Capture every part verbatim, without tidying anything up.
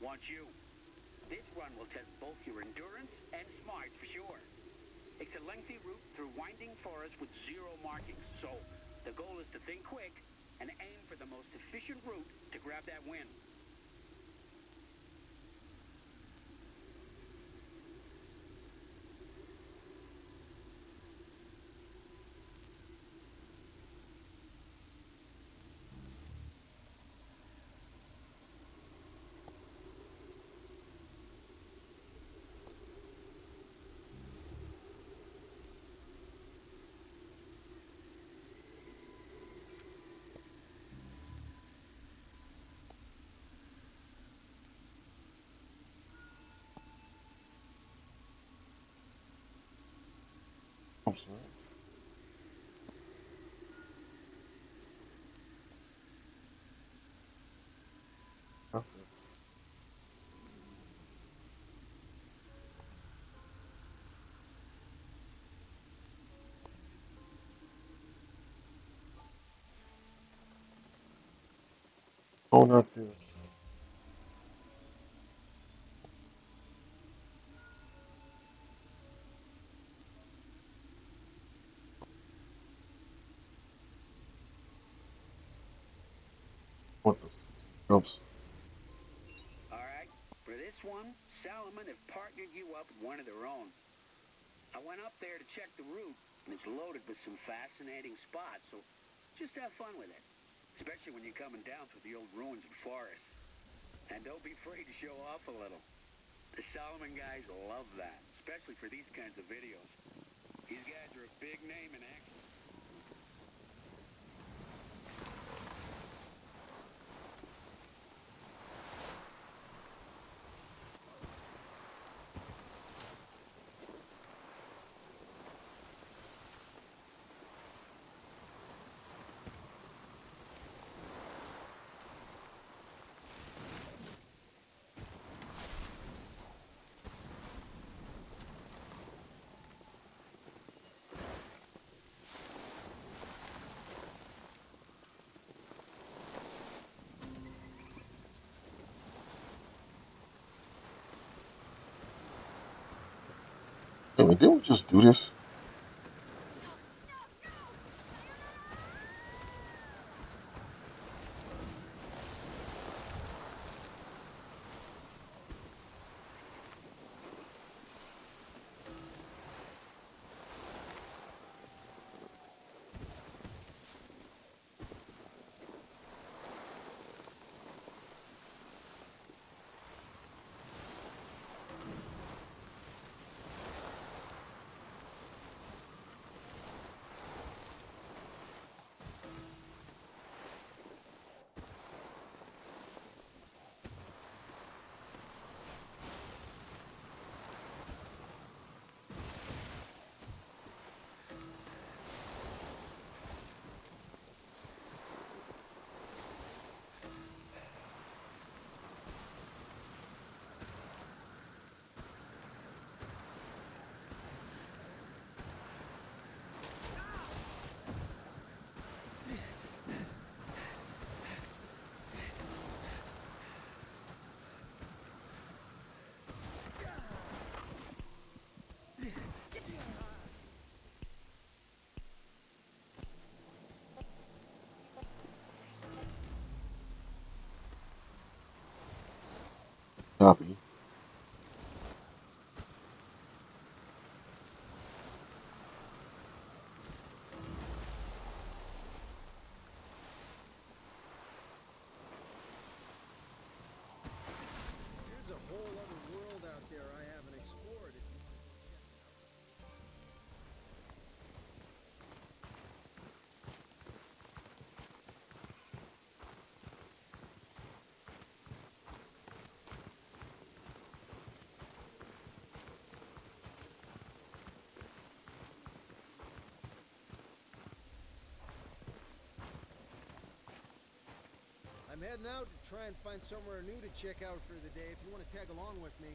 wants you. This run will test both your endurance and smarts for sure. It's a lengthy route through winding forest with zero markings, so the goal is to think quick and aim for the most efficient route to grab that win. I'm sorry. Okay. Oh, not this. What the? Oops. Alright, for this one, Salomon have partnered you up with one of their own. I went up there to check the route, and it's loaded with some fascinating spots, so just have fun with it. Especially when you're coming down through the old ruins and forests. And don't be afraid to show off a little. The Salomon guys love that, especially for these kinds of videos. These guys are a big name in action. Wait a minute, didn't we just do this? Copy. There's a whole other world out there I haven't explored. If you want to go check it out. I'm heading out to try and find somewhere new to check out for the day if you want to tag along with me.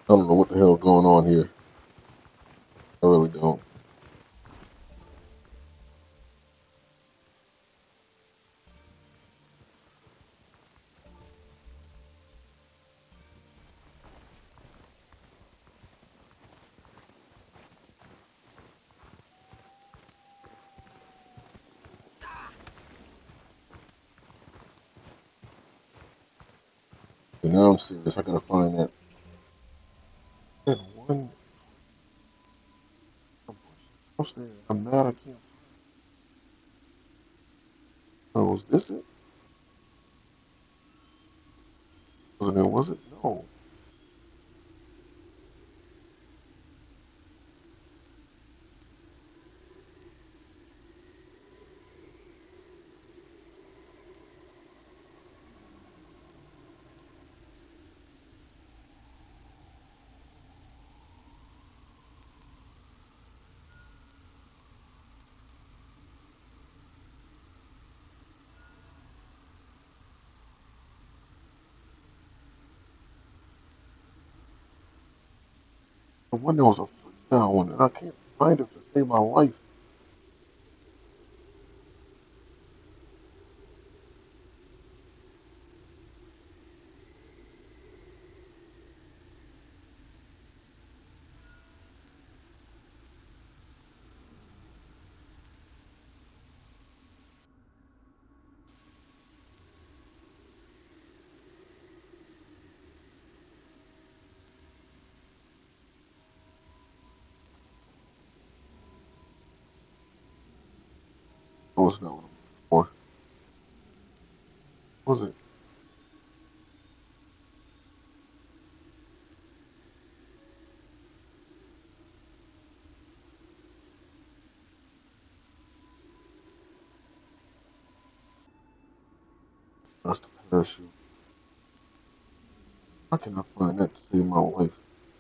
I don't know what the hell going on here. I really don't. And now I'm serious. I gotta find that. That one. Upstairs. I'm mad I can't. Oh, was this it? Wasn't it? Was it? No. The one that was a freestyle one, and I can't find it to save my life. Oh, it's not what I'm looking for. Was it? That's the parachute. I cannot find that to save my life.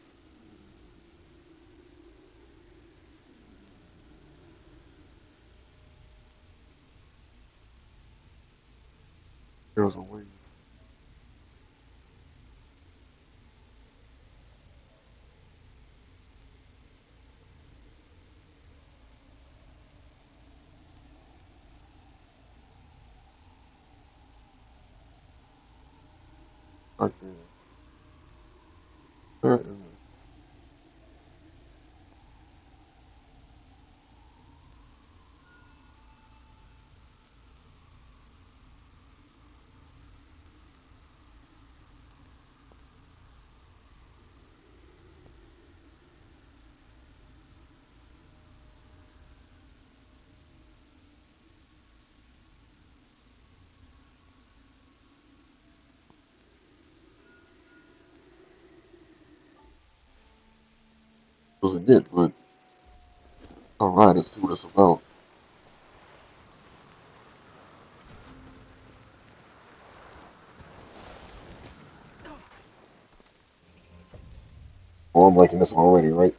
There's a way. Right there. Where is it? Wasn't it? But all right, let's see what it's about. Oh, I'm liking this already, right?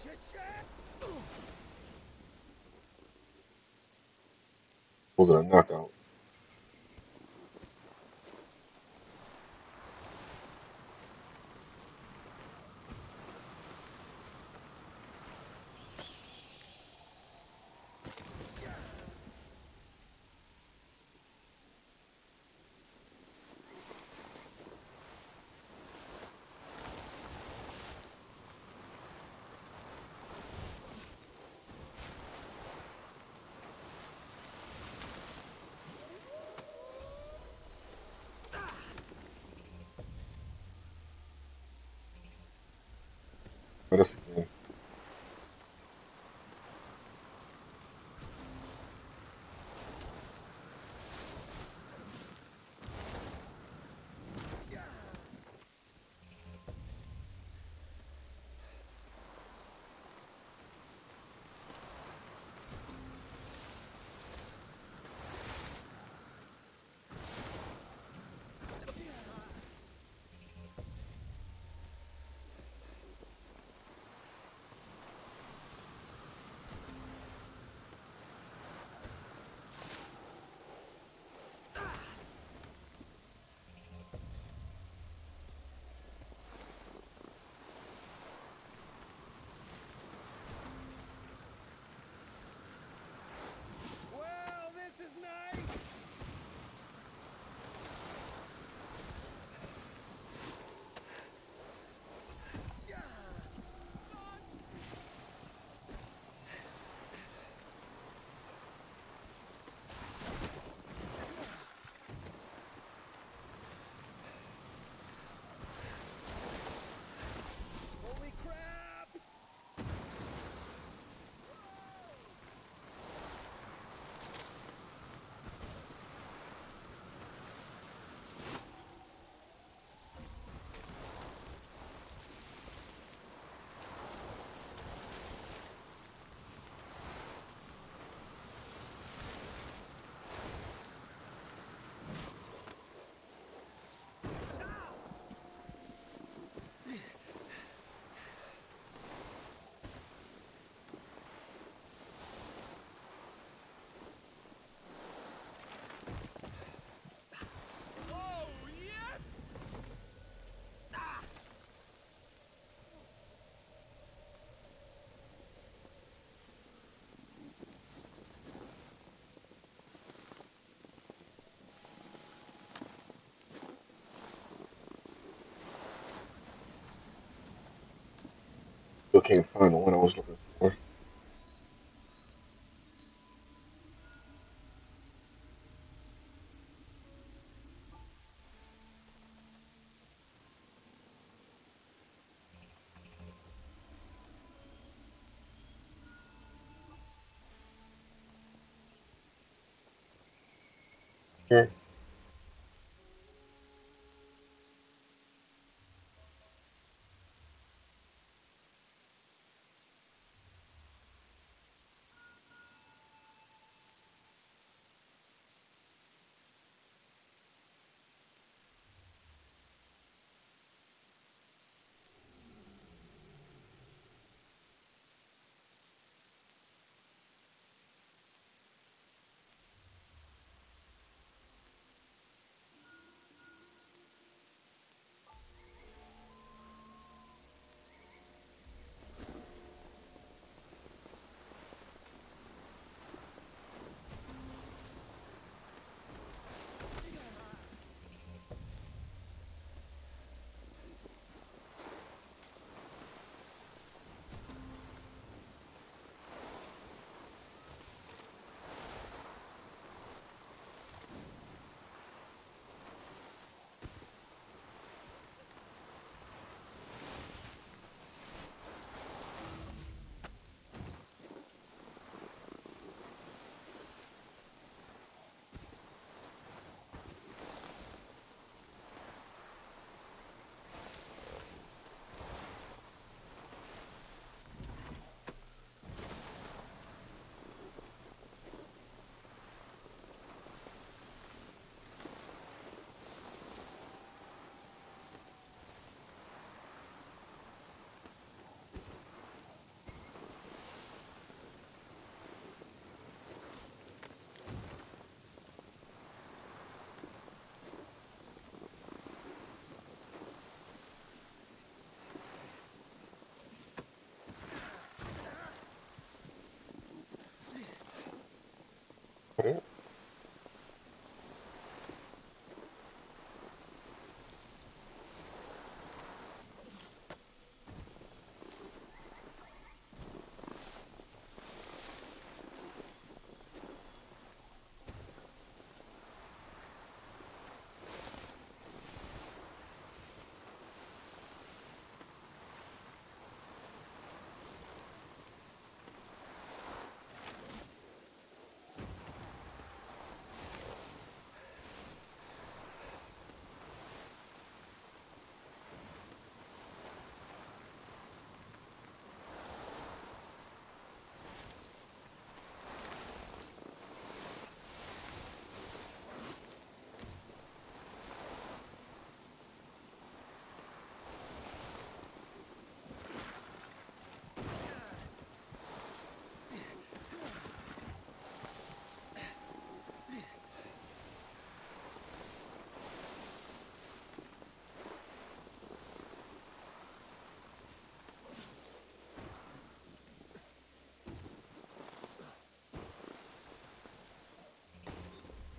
Shit, shit! Was it a knockout? Let us again. Well, this is nice! Holy crap! Oh, yes! Ah! Still can't find the one I was looking for. Here.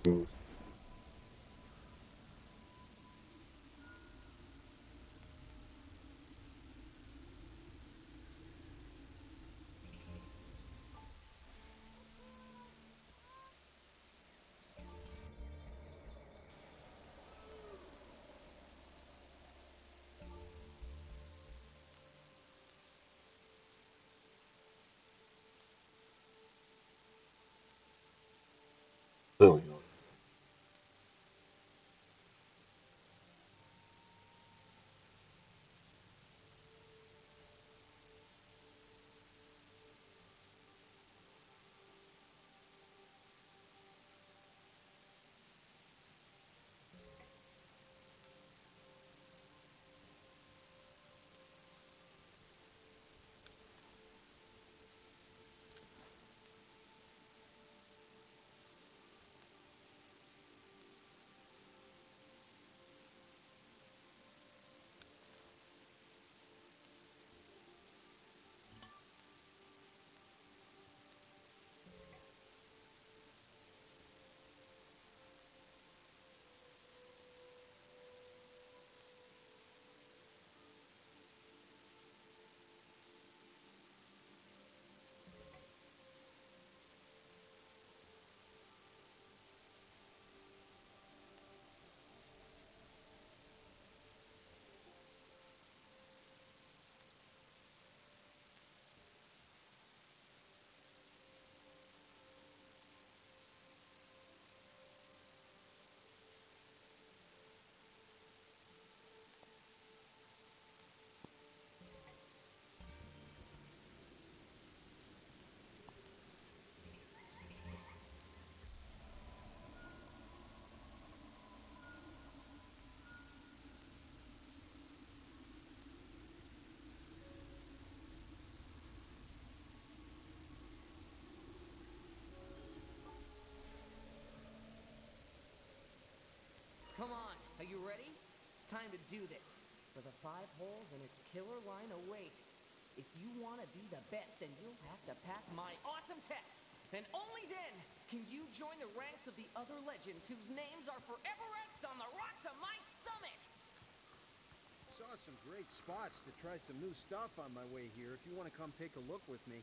Goose. There we go. Come on, are you ready? It's time to do this. For the five holes and its killer line await. If you want to be the best, then you'll have to pass my awesome test. And only then can you join the ranks of the other legends whose names are forever etched on the rocks of my summit. Saw some great spots to try some new stuff on my way here if you want to come take a look with me.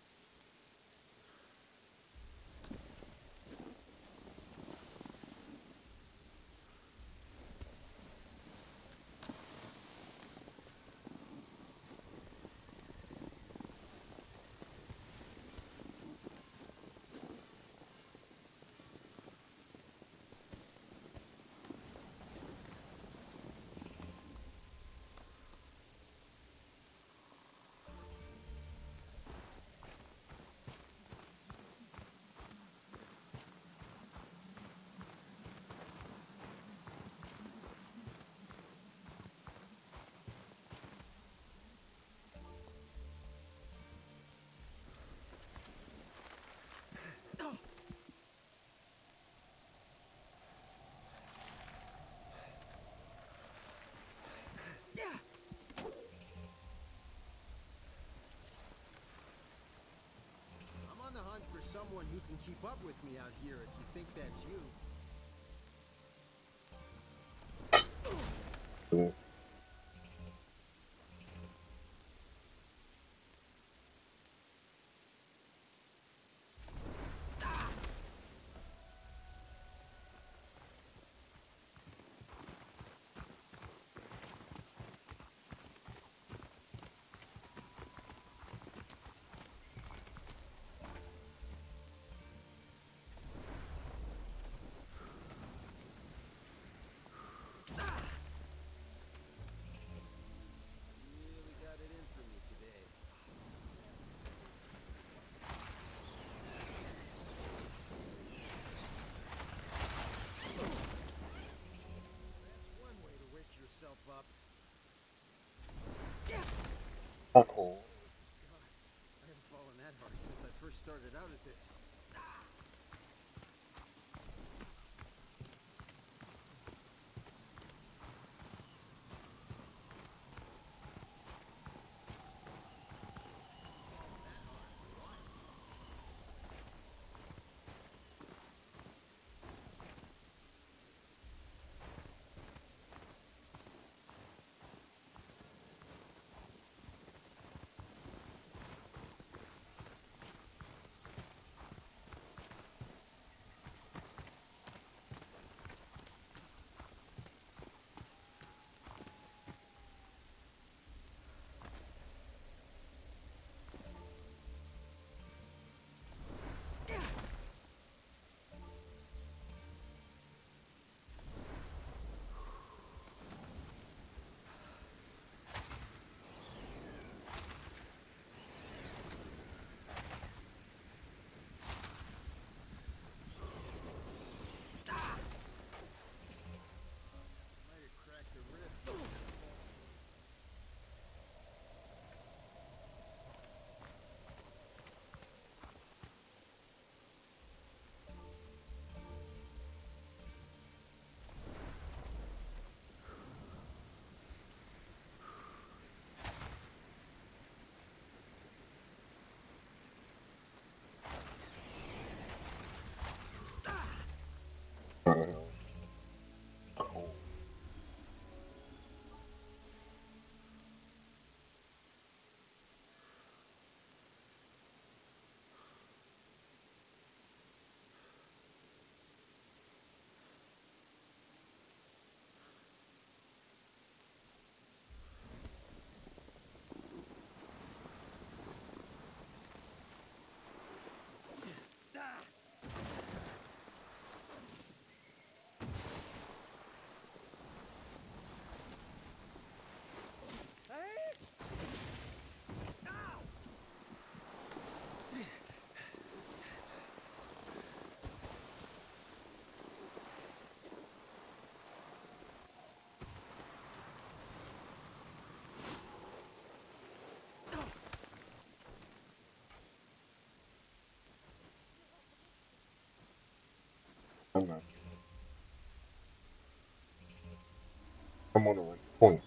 I'm on the hunt for someone who can keep up with me out here if you think that's you. Yeah. Really got it in for me today. That's one way to wake yourself up. Uh-oh. God, I haven't fallen that hard since I first started out at this. I'm not. I'm on the right point.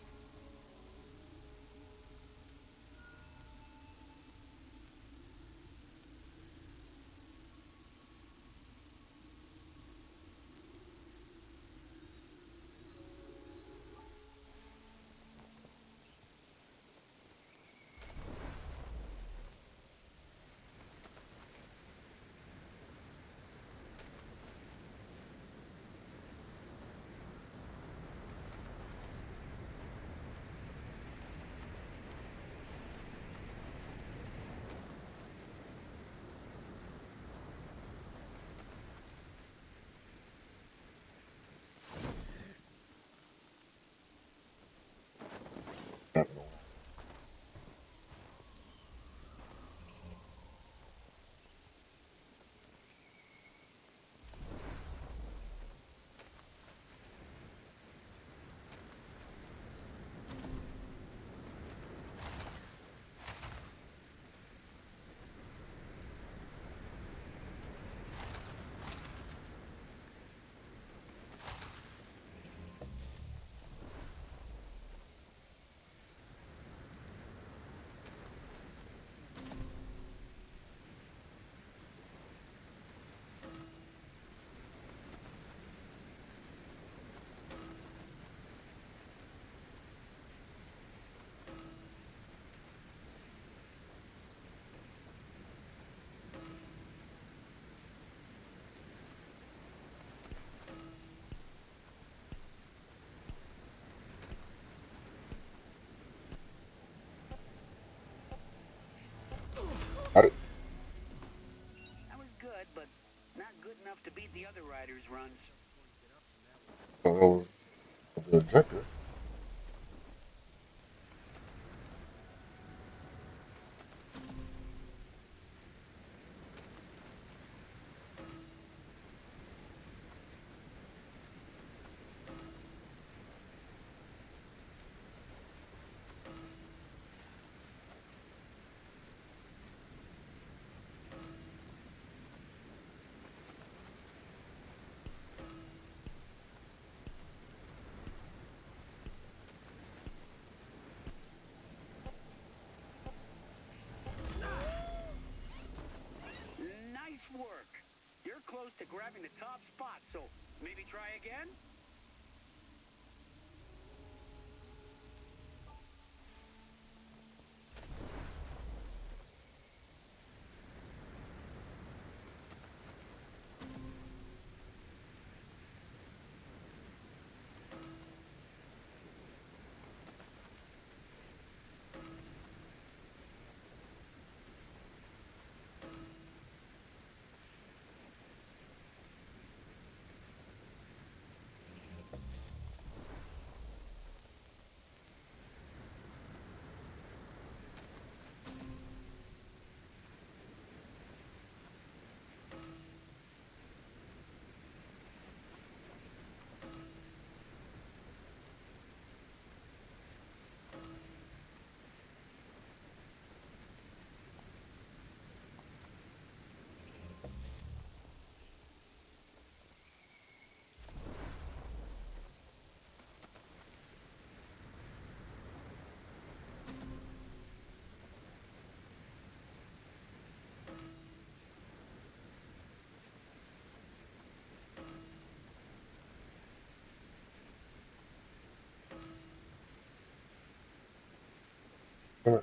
Happening. I did, That was good, but not good enough to beat the other riders' runs. oh, that was the objective. Nice work. You're close to grabbing the top spot, so maybe try again? Come on.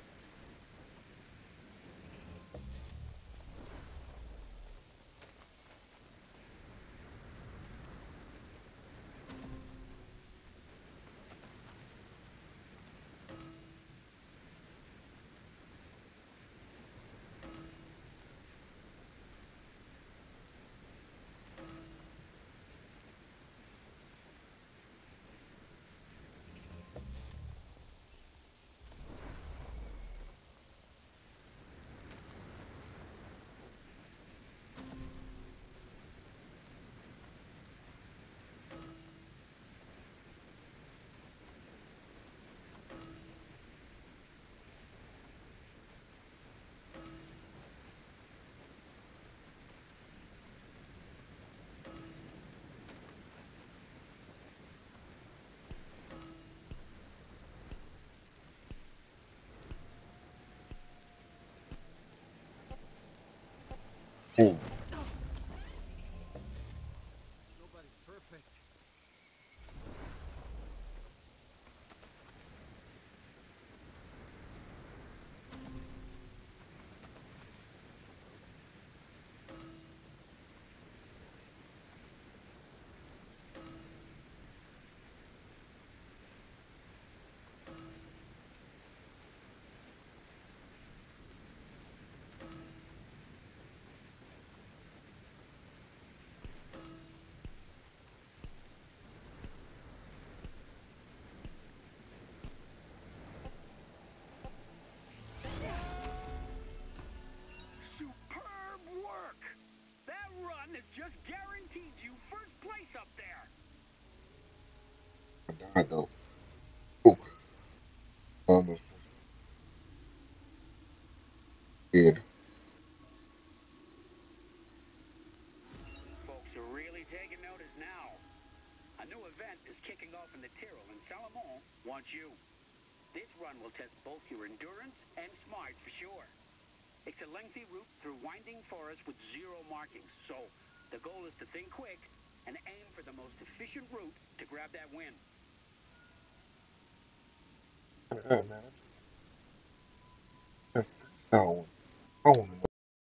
Ooh. Nobody's perfect. Superb work! That run has just guaranteed you first place up there. I died though. Ooh. Almost dead. Folks are really taking notice now. A new event is kicking off in the Tyrrell, and Salomon wants you. This run will test both your endurance and smarts for sure. It's a lengthy route through winding forest with zero markings, so the goal is to think quick and aim for the most efficient route to grab that win. Hey, man. That's, that's that one. Oh,